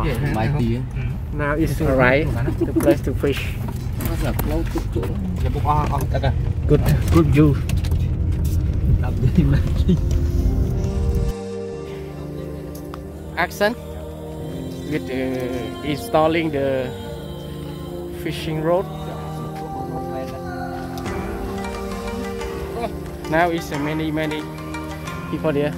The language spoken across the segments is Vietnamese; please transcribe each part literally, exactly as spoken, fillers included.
Bài tiếng. Now is alright. The place to fish. Good, good view. Action with uh, installing the fishing rod. Now is uh, many many people there.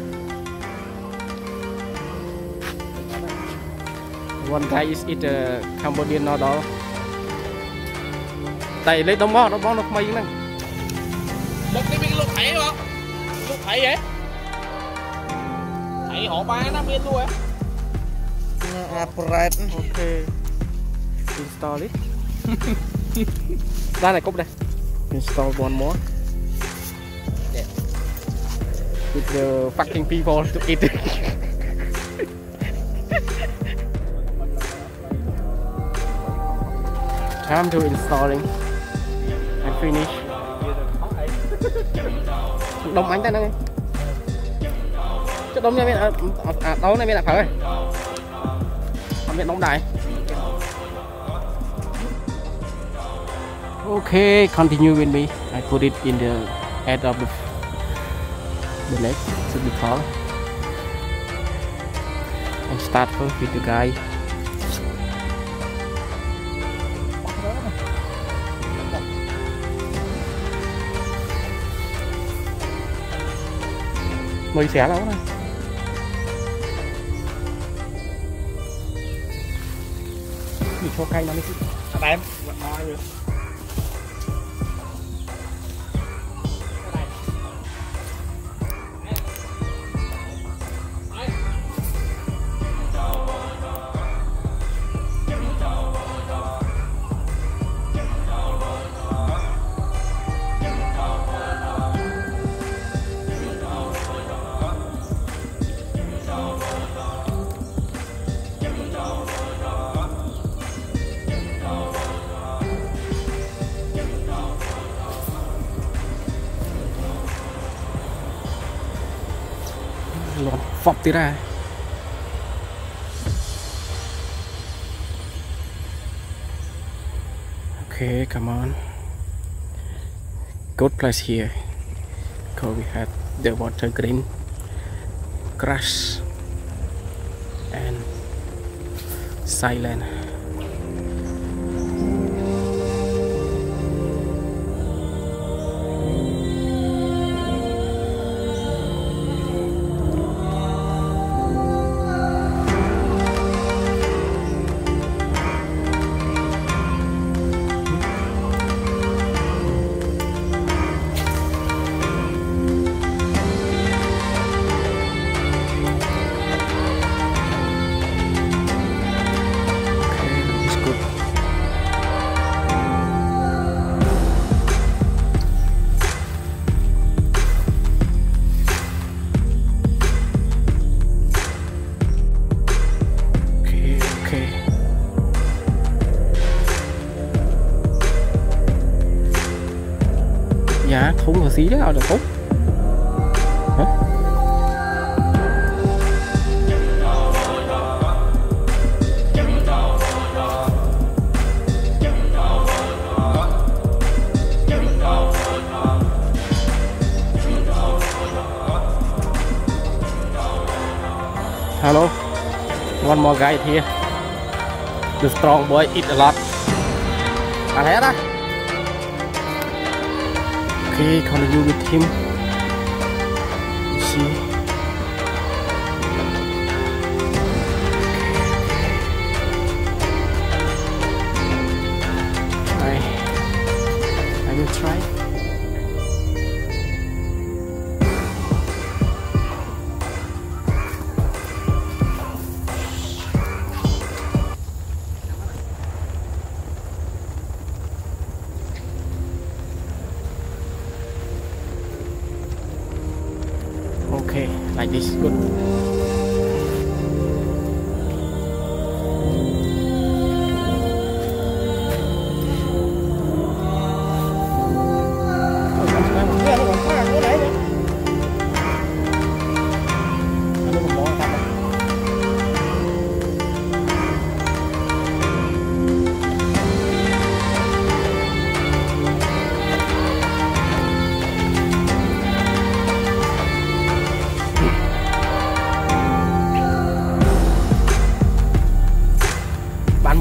One guy is eat a Cambodian noodle. Tại lấy đống bó, đống bó nó mấy nè. Lúc đi biết lúc thấy không? Lúc thấy vậy? Thấy họ ba nó biết luôn á. Okay. Install it. Ra này cốc đây. Install one more. Yeah. With the fucking people to eat it. Time to installing and finish. Đông anh ta nè. Chứ đông nha à, à, đâu này mới là phải. Không biết đông đại. Okay, continue with me. I put it in the head of the the leg to be tall. And start first with the guy. Mười xẻ đâu này. Mình cho cây nó mới chứ. Đây em, nói rồi. Lọt phọc tí ra. Okay, come on. Good place here. Because we have the water green grass and silent. Dạ, thúng một xí đó là tốt. Hả? Hello, one more guy here. The strong boy eat a lot. Bạn thấy đó. Okay, continue with him. You see. I, I will try. Okay, like this, good.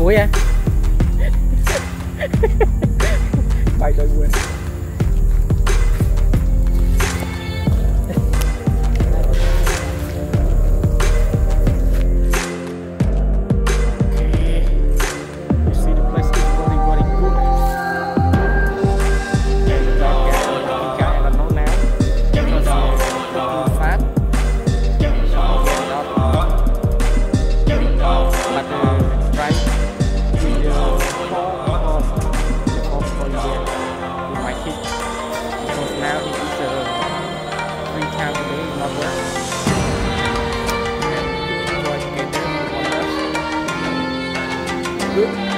muối à bay đôi muối Good.